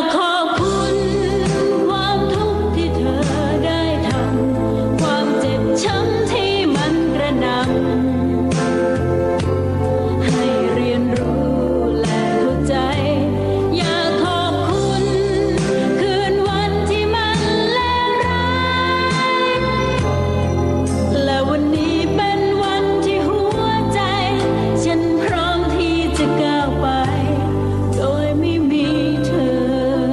ากขอบคุณความทุกข์ที่เธอได้ทำความเจ็บช้ำที่มันกระหน่ำให้เรียนรู้และเข้าใจอยากขอบคุณคืนวันที่มันเลวร้ายและวันนี้เป็นวันที่หัวใจฉันพร้อมที่จะก้าวไปโดยไม่มีเธอ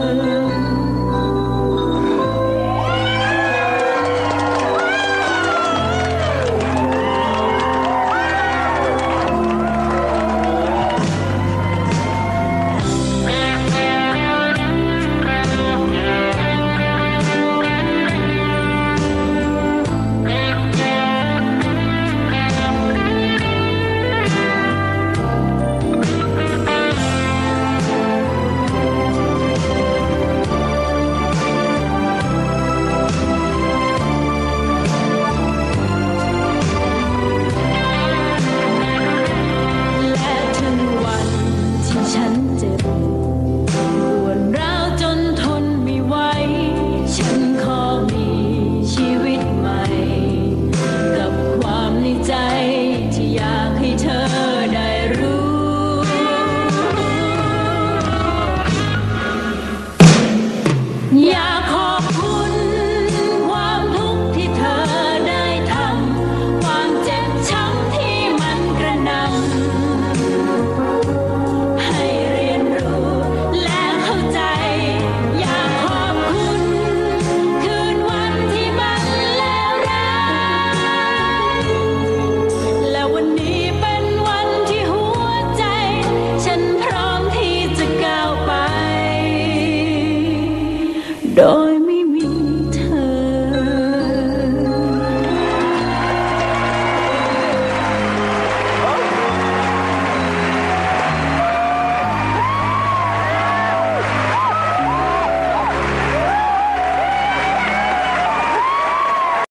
ฉันเจ็บปวดร้าวจนทนไม่ไหวฉันขอมีชีวิตใหม่กับความในใจที่อยากให้เธอได้รู้อยากขอบคุณความทุกข์ที่เธอได้ทำความเจ็บช้ำที่มันกระหน่ำโด